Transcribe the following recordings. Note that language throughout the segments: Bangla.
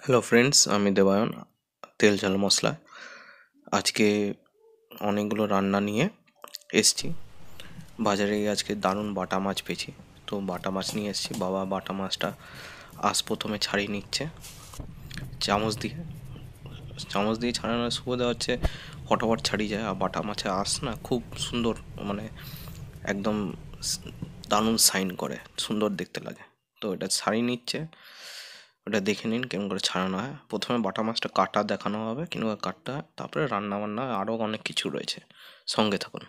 হ্যালো ফ্রেন্ডস, আমি দেবায়ন। তেল ঝাল মশলা আজকে অনেকগুলো রান্না নিয়ে এসছি। বাজারে গিয়ে আজকে দারুণ বাটা মাছ পেয়েছি, তো বাটা মাছ নিয়ে এসছি। বাবা বাটা মাছটা প্রথমে ছাড়িয়ে নিচ্ছে চামচ দিয়ে। চামচ দিয়ে ছাড়ানোর সুবিধা হচ্ছে ফটাফট ছাড়িয়ে যায়, আর বাটা মাছের না খুব সুন্দর, মানে একদম দারুণ সাইন করে, সুন্দর দেখতে লাগে। তো এটা ছাড়িয়ে নিচ্ছে, ওটা দেখে নিন কেমন করে ছাড়ানো হয়। প্রথমে বাটা মাছটা কাটা দেখানো হবে, কিংবা কাটটা, তারপরে রান্না বান্না আরও অনেক কিছু রয়েছে, সঙ্গে থাকুন।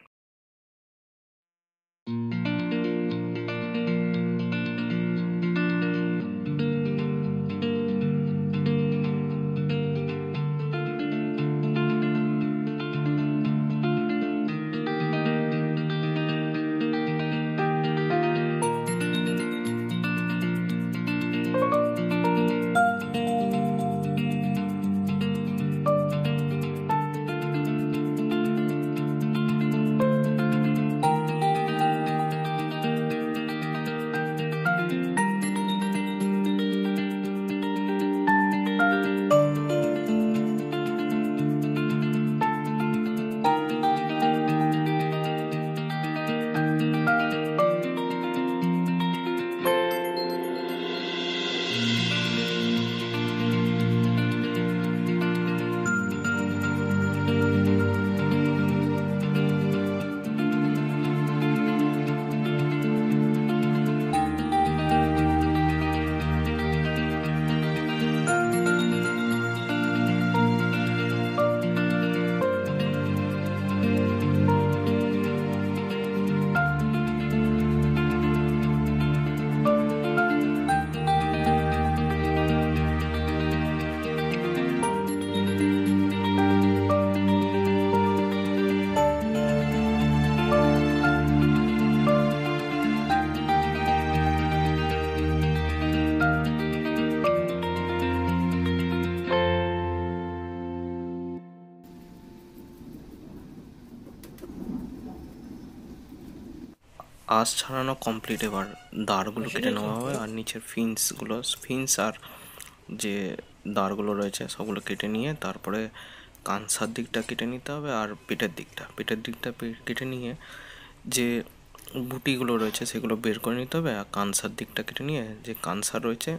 ছাড়ানো কমপ্লিট। এবার দাঁড়গুলো কেটে নেওয়া হবে, আর নিচের ফিন্স আর যে দাঁড়গুলো রয়েছে সবগুলো কেটে নিয়ে তারপরে কানসার দিকটা কেটে নিতে হবে, আর পেটের দিকটা কেটে নিয়ে যে বুটিগুলো রয়েছে সেগুলো বের করে নিতে হবে, আর কানসার দিকটা কেটে নিয়ে যে কানসার রয়েছে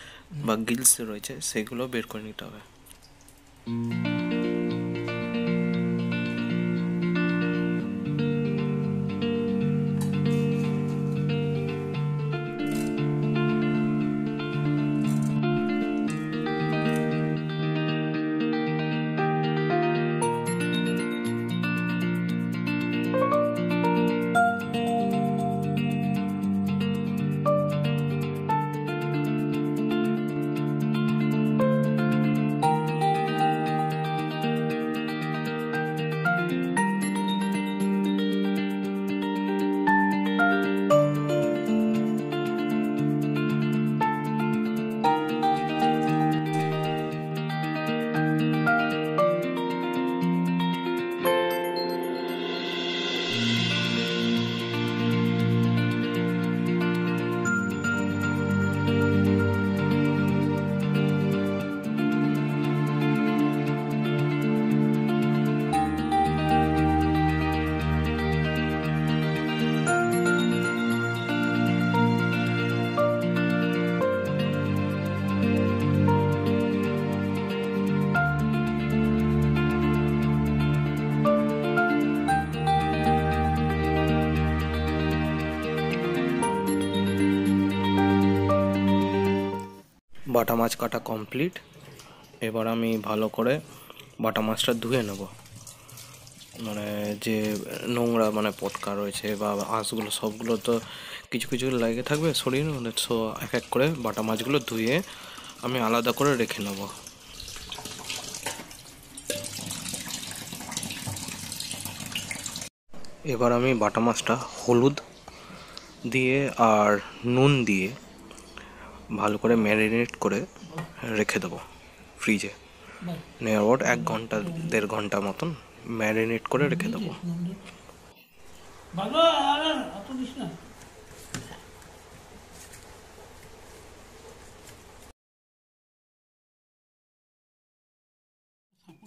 বা গিলস রয়েছে সেগুলো বের করে নিতে হবে। বাটা মাছ কাটা কমপ্লিট। এবার আমি ভালো করে বাটা মাছটা ধুয়ে নেব, মানে যে নোংরা মানে পটকা রয়েছে বা আঁশগুলো সবগুলো তো কিছু কিছু লেগে থাকবে শরীরের মধ্যে, সো এক এক করে বাটা মাছগুলো ধুয়ে আমি আলাদা করে রেখে নেব। এবার আমি বাটা মাছটা হলুদ দিয়ে আর নুন দিয়ে ভালো করে ম্যারিনেট করে রেখে দেবো ফ্রিজে। নেওয়ার 1 ঘন্টা 1.5 ঘন্টা মতন ম্যারিনেট করে রেখে দেবো।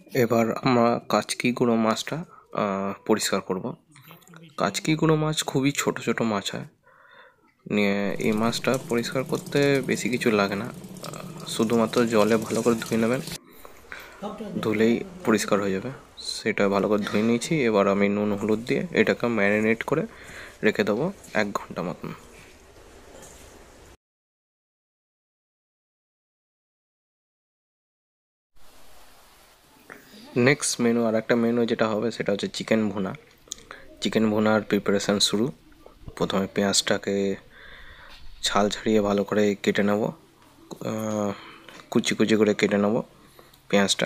এবার আমরা কাচকি গুঁড়ো মাছটা পরিষ্কার করব। কাচকি গুঁড়ো মাছ খুবই ছোট ছোট মাছ হয়। নিয়ে এই মাছটা পরিষ্কার করতে বেশি কিছু লাগে না, শুধুমাত্র জলে ভালো করে ধুয়ে নেবেন, ধুলেই পরিষ্কার হয়ে যাবে। সেটা ভালো করে ধুয়ে নিয়েছি। এবার আমি নুন হলুদ দিয়ে এটাকে ম্যারিনেট করে রেখে দেবো 1 ঘন্টা মতন। নেক্সট মেনু, আর একটা মেনু যেটা হবে সেটা হচ্ছে চিকেন ভুনা। চিকেন ভুনার প্রিপারেশান শুরু। প্রথমে পেঁয়াজটাকে ছাল ছাড়িয়ে ভালো করে কেটে নেব, কুচি কুচি করে কেটে নেব পেঁয়াজটা।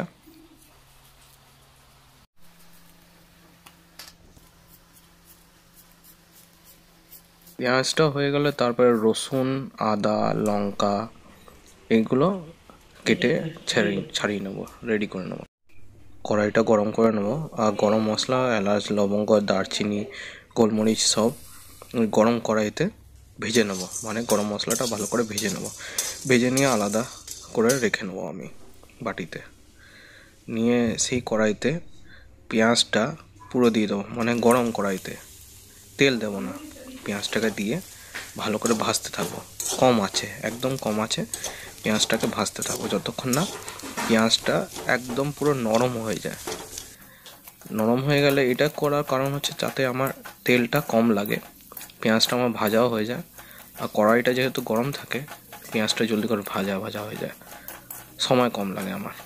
পেঁয়াজটা হয়ে গেলে তারপরে রসুন, আদা, লঙ্কা এইগুলো কেটে ছাড়িয়ে নেব, রেডি করে নেব। কড়াইটা গরম করে নেব, আর গরম মশলা, এলাচ, লবঙ্গ, দারচিনি, গোলমরিচ সব গরম কড়াইতে ভেজে নেব, মানে গরম মশলাটা ভালো করে ভেজে নেব। ভেজে নিয়ে আলাদা করে রেখে নেব আমি বাটিতে। নিয়ে সেই কড়াইতে পেঁয়াজটা পুরো দিয়ে দেবো, মানে গরম কড়াইতে, তেল দেবো না। পেঁয়াজটাকে দিয়ে ভালো করে ভাজতে থাকবো, কম আছে, একদম কম আছে। পেঁয়াজটাকে ভাজতে থাকবো যতক্ষণ না পেঁয়াজটা একদম পুরো নরম হয়ে যায়। নরম হয়ে গেলে এটা করার কারণ হচ্ছে যাতে আমার তেলটা কম লাগে, পেঁয়াজটা আমার ভাজাও হয়ে যায়। আর কড়াইটা যেহেতু গরম থাকে, পেঁয়াজটা জলদি করে ভাজা হয়ে যায়, সময় কম লাগে আমার।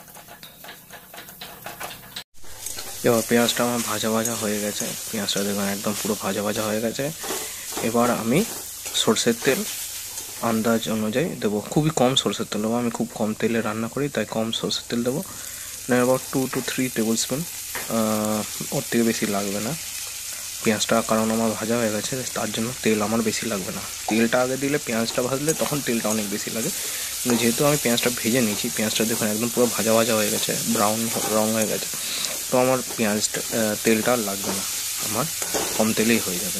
এবার পেঁয়াজটা আমার ভাজা হয়ে গেছে, পেঁয়াজটা দেখুন একদম পুরো ভাজা হয়ে গেছে। এবার আমি সর্ষের তেল আন্দাজ অনুযায়ী দেবো, খুবই কম সর্ষের তেল দেবো, আমি খুব কম তেলে রান্না করি তাই কম সর্ষের তেল দেবো। অ্যাবাউট 2 to 3 টেবিল স্পুন, ওর থেকে বেশি লাগবে না। পেঁয়াজটা কারণ আমার ভাজা হয়ে গেছে তার জন্য তেল আমার বেশি লাগবে না। তেলটা আগে দিলে পেঁয়াজটা ভাজলে তখন তেলটা অনেক বেশি লাগে, কিন্তু যেহেতু আমি পেঁয়াজটা ভেজে নিয়েছি, পেঁয়াজটা দেখুন একদম পুরো ভাজা হয়ে গেছে, ব্রাউন রং হয়ে গেছে, তো আমার পেঁয়াজটা তেলটা আর লাগবে না, আমার কম তেলেই হয়ে যাবে।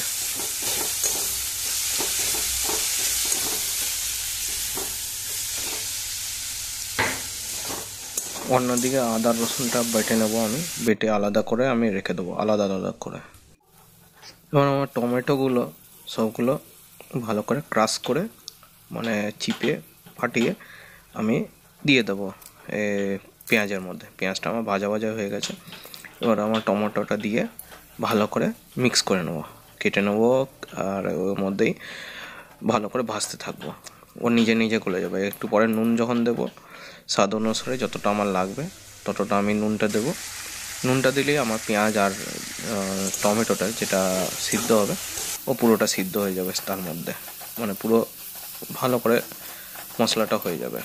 অন্যদিকে আদা রসুনটা বেটে নেবো, আমি বেটে আলাদা করে আমি রেখে দেবো, আলাদা করে। এবার আমার টমেটোগুলো সবগুলো ভালো করে ক্রাশ করে, মানে চিপে ফাটিয়ে আমি দিয়ে দেবো পেঁয়াজের মধ্যে। পেঁয়াজটা আমার ভাজা হয়ে গেছে। এবার আমার টমেটোটা দিয়ে ভালো করে মিক্স করে নেবো, কেটে নেবো, আর ওর মধ্যেই ভালো করে ভাজতে থাকবো। ও নিজে গলে যাবে। একটু পরে নুন যখন দেবো, স্বাদ অনুসারে যতটা আমার লাগবে ততটা আমি নুনটা দেবো। নুনটা দিলেই আমার পেঁয়াজ আর টমেটোটা যেটা সিদ্ধ হবে ও পুরোটা সিদ্ধ হয়ে যাবে তার মধ্যে, মানে পুরো ভালো করে মশলাটা হয়ে যাবে।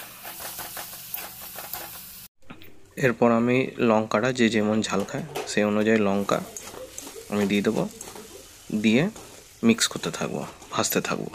এরপর আমি লঙ্কাটা যে যেমন ঝাল খায় সেই অনুযায়ী লঙ্কা আমি দিয়ে দেবো, দিয়ে মিক্স করতে থাকবো, ভাজতে থাকবো।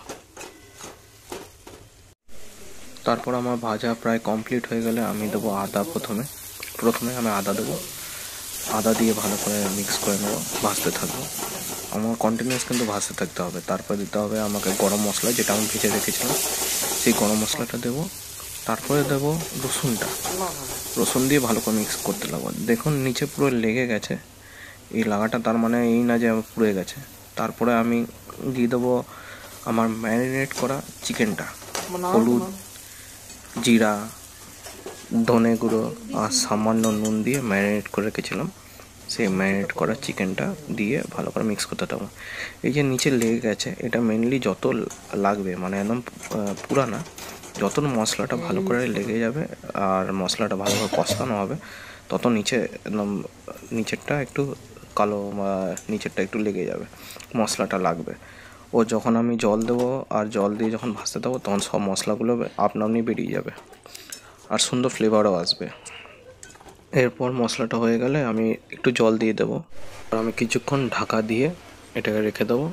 তারপর আমার ভাজা প্রায় কমপ্লিট হয়ে গেলে আমি দেবো আদা। প্রথমে আমি আদা দেবো, আদা দিয়ে ভালো করে মিক্স করে নেবো, ভাজতে থাকবো। আমার কন্টিনিউয়াস কিন্তু ভাজতে থাকতে হবে। তারপর দিতে হবে আমাকে গরম মশলা, যেটা আমি ভেজে রেখেছিলাম, সেই গরম মশলাটা দেবো। তারপরে দেবো রসুন দিয়ে ভালো করে মিক্স করতে লাগবো। দেখুন নিচে পুরো লেগে গেছে, এই লাগাটা তার মানে এই না যে আমার পুড়ে গেছে। তারপরে আমি দিয়ে দেবো আমার ম্যারিনেট করা চিকেনটা, হলুদ, জিরা, ধনে গুঁড়ো আর সামান্য নুন দিয়ে ম্যারিনেট করে রেখেছিলাম, সেই ম্যারিনেট করা চিকেনটা দিয়ে ভালো করে মিক্স করতে থাকবো। এই যে নিচে লেগে গেছে, এটা মেনলি যত লাগবে, মানে একদম পুরা না, যত মশলাটা ভালো করে লেগে যাবে আর মশলাটা ভালো করে কষানো হবে, তত নিচে একদম নিচেরটা একটু কালো বা নিচেরটা একটু লেগে যাবে, মশলাটা লাগবে। ও যখন আমি জল দেবো আর জল দিয়ে যখন ভাজতে দেবো, তখন সব মশলাগুলো আপনি বেরিয়ে যাবে আর সুন্দর ফ্লেভারও আসবে। এরপর মশলাটা হয়ে গেলে আমি একটু জল দিয়ে দেবো, আর আমি কিছুক্ষণ ঢাকা দিয়ে এটাকে রেখে দেবো,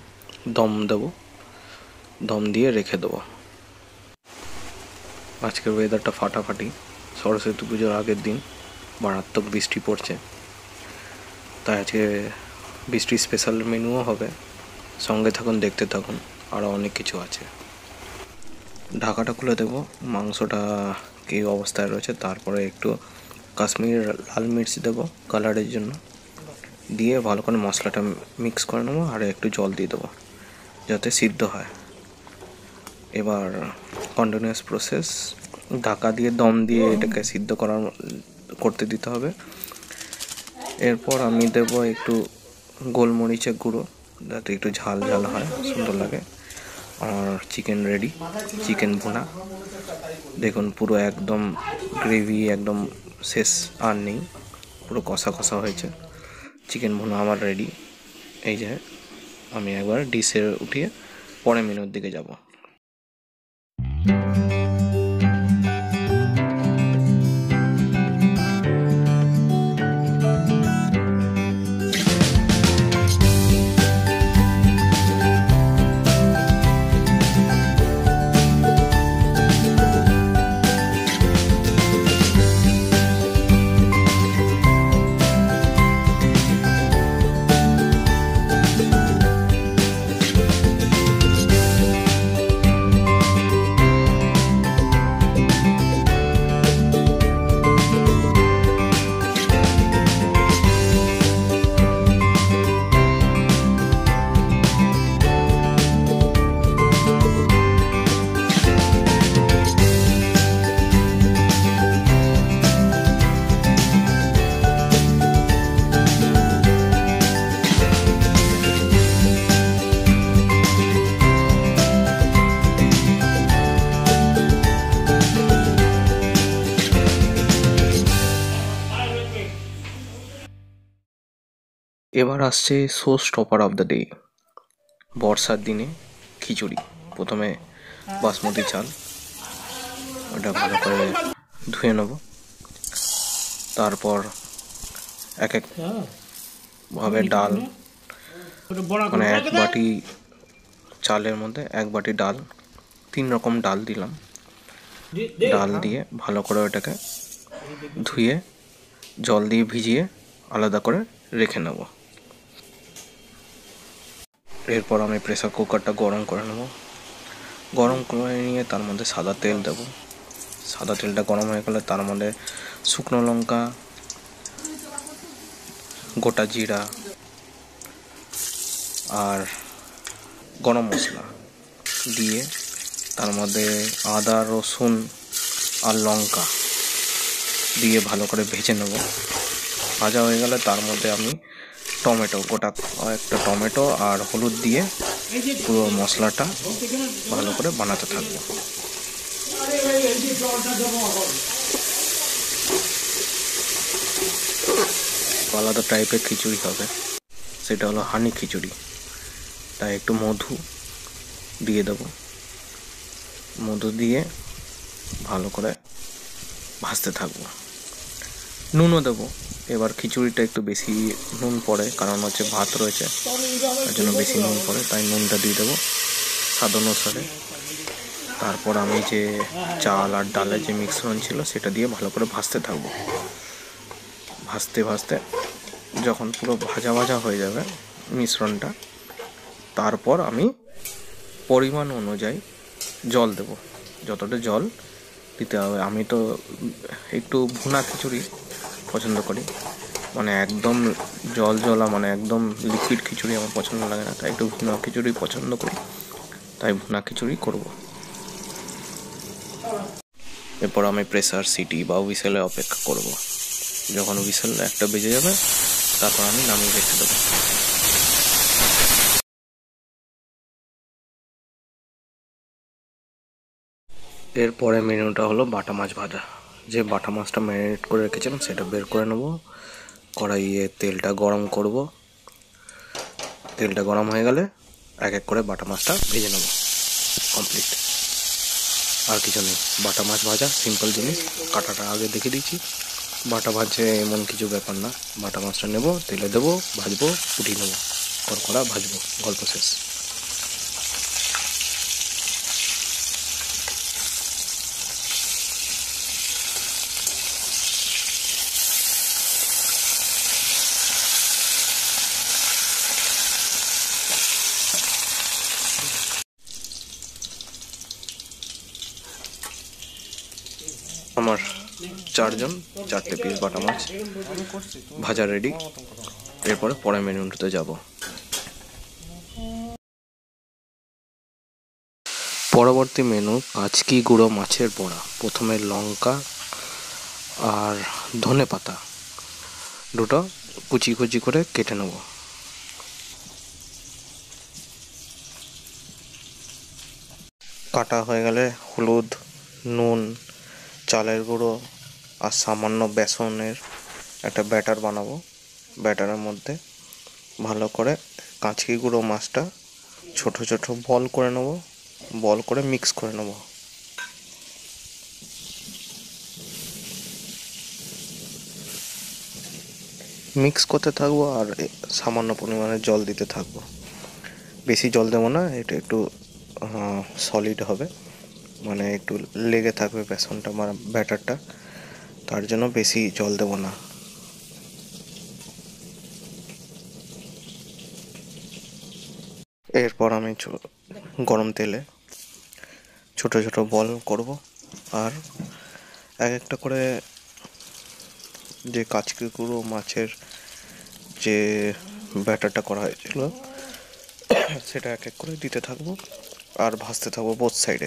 দম দিয়ে রেখে দেবো। আজকের ওয়েদারটা ফাটাফাটি, সরস্বতী পুজোর আগের দিন, মারাত্মক বৃষ্টি পড়ছে, তাই আজকে বৃষ্টির স্পেশাল মেনুও হবে। সঙ্গে থাকুন, দেখতে থাকুন, আরও অনেক কিছু আছে। ঢাকাটা খুলে দেবো, মাংসটা কী অবস্থায় রয়েছে, তারপরে একটু কাশ্মীরি লাল মির্চ দেবো কালারের জন্য, দিয়ে ভালো করে মশলাটা মিক্স করে নেবো আর একটু জল দিয়ে দেবো যাতে সিদ্ধ হয়। এবার কন্টিনিউয়াস প্রসেস, ঢাকা দিয়ে দম দিয়ে এটাকে সিদ্ধ করতে দিতে হবে। এরপর আমি দেবো একটু গোলমরিচের গুঁড়ো যাতে একটু ঝাল ঝাল হয়, সুন্দর লাগে। আর চিকেন রেডি, চিকেন ভুনা। দেখুন পুরো একদম গ্রেভি একদম শেষ আর নেই, পুরো কষা কষা হয়েছে। চিকেন ভুনা আমার রেডি। এই যে আমি একবার ডিশে উঠিয়ে পরের মেনুর দিকে যাব। এবার আসছে showstopper of the day, বর্ষার দিনে খিচুড়ি। প্রথমে বাসমতি চাল, ওটা ভালো করে ধুয়ে নেব। তারপর এক এক ভাবে ডাল, মানে এক বাটি চালের মধ্যে এক বাটি ডাল, 3 রকম ডাল দিলাম। ডাল দিয়ে ভালো করে ওটাকে ধুয়ে জল দিয়ে ভিজিয়ে আলাদা করে রেখে নেব। এরপর আমি প্রেসার কুকারটা গরম করে নেব। গরম করে নিয়ে তার মধ্যে সাদা তেল দেব। সাদা তেলটা গরম হয়ে গেলে তার মধ্যে শুকনো লঙ্কা, গোটা জিরা আর গরম মশলা দিয়ে তার মধ্যে আদা রসুন আর লঙ্কা দিয়ে ভালো করে ভেজে নেব। ভাজা হয়ে গেলে তার মধ্যে আমি টমেটো, গোটা একটা টমেটো আর হলুদ দিয়ে পুরো মশলাটা ভালো করে বানাতে থাকবো। আলাদা টাইপের খিচুড়ি হবে, সেটা হলো হানি খিচুড়ি। তাই একটু মধু দিয়ে দেবো, মধু দিয়ে ভালো করে ভাজতে থাকবো। নুনও দেবো। এবার খিচুড়িটা একটু বেশি নুন পড়ে, কারণ হচ্ছে ভাত রয়েছে, তার জন্য বেশি নুন পড়ে, তাই নুনটা দিয়ে দেবো স্বাদ অনুসারে। তারপর আমি যে চাল আর ডালের যে মিশ্রণ ছিল সেটা দিয়ে ভালো করে ভাজতে থাকবো। ভাজতে ভাজতে যখন পুরো ভাজা ভাজা হয়ে যাবে মিশ্রণটা, তারপর আমি পরিমাণ অনুযায়ী জল দেব, যতটা জল দিতে হবে। আমি তো একটু ভুনা খিচুড়ি পছন্দ করি, মানে একদম জল জলা, মানে একদম লিকুইড খিচুড়ি আমার পছন্দ লাগে না, তাই একটু ভুনা খিচুড়ি পছন্দ করি, তাই ভুনা খিচুড়ি করব। এরপর আমি প্রেসার সিটি বা হুইসেলে অপেক্ষা করব। যখন হুইসেল একটা বেজে যাবে তারপর আমি নামিয়ে রেখে দেবো। এরপরে মেনুটা হলো বাটা মাছ ভাজা। যে বাটা মাছটা ম্যারিনেট করে রেখেছিলাম সেটা বের করে নেব, কড়াইয়ে তেলটা গরম করব। তেলটা গরম হয়ে গেলে এক এক করে বাটা মাছটা ভেজে নেব। কমপ্লিট, আর কিছু নেই। বাটা মাছ ভাজা সিম্পল জিনিস, কাটাটা আগে দেখে দিচ্ছি। বাটা ভাজছে এমন কিছু ব্যাপার না। বাটা মাছটা নেব, তেলে দেবো, ভাজবো, উঠিয়ে নেবো, কড়কড়া ভাজবো, গল্প শেষ। আমার চারজন, 4টে পিস বাটা মাছ ভাজা রেডি। এরপরে পরের মেনুতে যাব। পরবর্তী মেনু কাচকি গুঁড়ো মাছের বড়া। প্রথমে লঙ্কা আর ধনে পাতা দুটো কুচি কুচি করে কেটে নেব। কাটা হয়ে গেলে হলুদ, নুন, চালের গুঁড়ো আর সামান্য বেসনের একটা ব্যাটার বানাবো। ব্যাটারের মধ্যে ভালো করে কাঁচকি গুঁড়ো মাছটা ছোট ছোট বল করে নেব, বল করে মিক্স করে নেব। মিক্স করতে থাকবো আর সামান্য পরিমাণে জল দিতে থাকবো। বেশি জল দেবো না, এটা একটু সলিড হবে, মানে একটু লেগে থাকবে বেসনটা মানে ব্যাটারটা, তার জন্য বেশি জল দেবো না। এরপর আমি গরম তেলে ছোট ছোট বল করব আর এক একটা করে যে কাচকি গুঁড়ো মাছের যে ব্যাটারটা করা হয়েছিল সেটা এক এক করে দিতে থাকবো আর ভাজতে থাকবো বোথ সাইডে।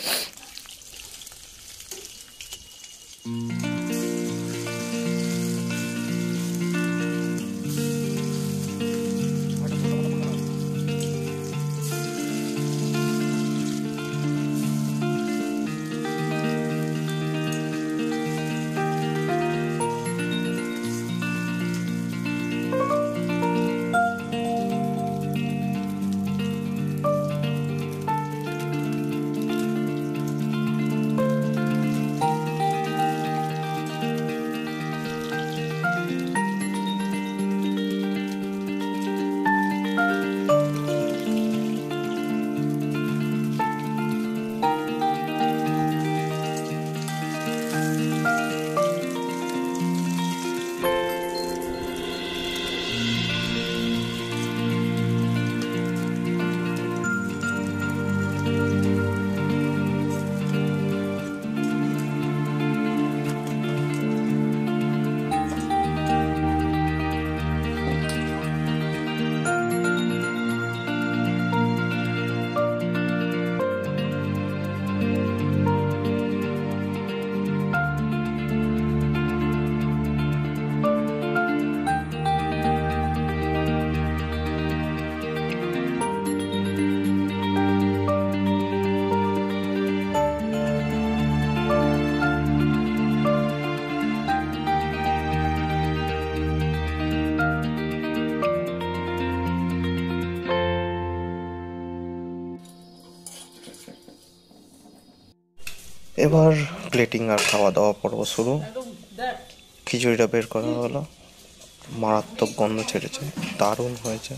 এবার প্লেটিং আর খাওয়া দাওয়া পর্ব শুরু। খিচুড়িটা বের করা হলো, মারাত্মক গন্ধ ছেড়েছে, দারুণ হয়েছে।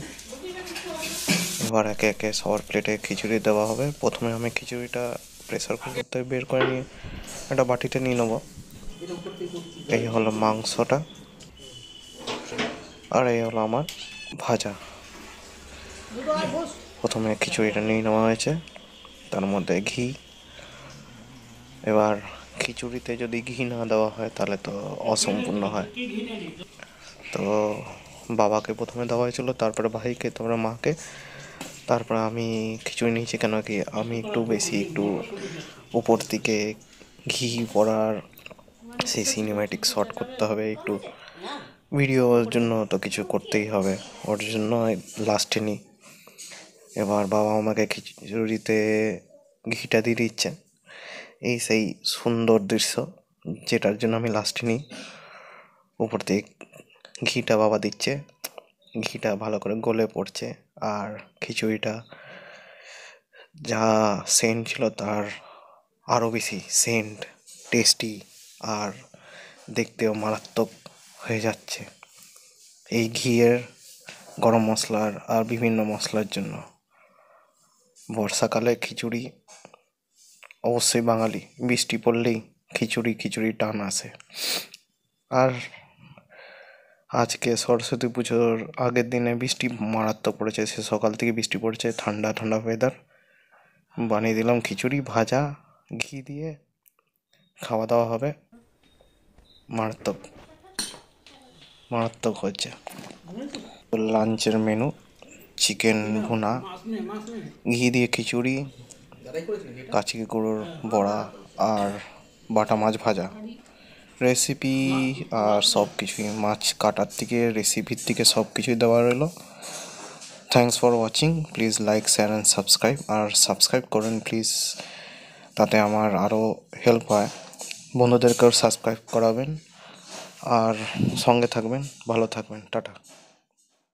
এবার একে একে সবার প্লেটে খিচুড়ি দেওয়া হবে। প্রথমে আমি খিচুড়িটা প্রেসার কুকার থেকে বের করে নিয়ে একটা বাটিতে নিয়ে নেবো। এই হলো মাংসটা আর এই হলো আমার ভাজা। প্রথমে খিচুড়িটা নিয়ে নেওয়া হয়েছে, তার মধ্যে ঘি। এবার খিচুড়িতে যদি ঘি না দেওয়া হয় তাহলে তো অসম্পূর্ণ হয়। তো বাবাকে প্রথমে দেওয়া হয়েছিল, তারপরে ভাইকে, তারপরে মাকে, তারপরে আমি খিচুড়ি নিয়েছি। কেন কি আমি একটু বেশি একটু উপর দিকে ঘি পড়ার সেই সিনেম্যাটিক শট করতে হবে, একটু ভিডিওর জন্য তো কিছু করতেই হবে, ওর জন্য লাস্টে নিই। এবার বাবা আমাকে খিচুড়িতে ঘিটা দিয়ে দিচ্ছে, এই সেই সুন্দর দৃশ্য যেটার জন্য আমি লাস্টে নিই। উপর থেকে ঘিটা বাবা দিচ্ছে, ঘিটা ভালো করে গলে পড়ছে আর খিচুড়িটা যা সেন্ট ছিল তার আরও বেশি সেন্ট, টেস্টি আর দেখতেও মারাত্মক হয়ে যাচ্ছে এই ঘিয়ের, গরম মশলার আর বিভিন্ন মশলার জন্য। বর্ষাকালে খিচুড়ি অবশ্যই বাঙালি, বৃষ্টি পড়লেই খিচুড়ি খিচুড়ি টান আসে। আর আজকে সরস্বতী পুজোর আগের দিনে বৃষ্টি মারাত্মক পড়েছে, সে সকাল থেকে বৃষ্টি পড়ছে, ঠান্ডা ঠান্ডা ওয়েদার। বানিয়ে দিলাম খিচুড়ি, ভাজা, ঘি দিয়ে খাওয়া দাওয়া হবে। মারাত্মক মারাত্মক হচ্ছে। লাঞ্চের মেনু চিকেন ভুনা, ঘি দিয়ে খিচুড়ি, কাচকি গুঁড়োর বড়া আর বাটা মাছ ভাজা। রেসিপি আর সব কিছুই, মাছ কাটার থেকে রেসিপির থেকে সব কিছুই দেওয়া রইলো। Thanks for watching, please like share and subscribe, আর সাবস্ক্রাইব করেন প্লিজ, তাতে আমার আরও হেল্প হয়। বন্ধুদেরকেও সাবস্ক্রাইব করাবেন আর সঙ্গে থাকবেন, ভালো থাকবেন, টাটা।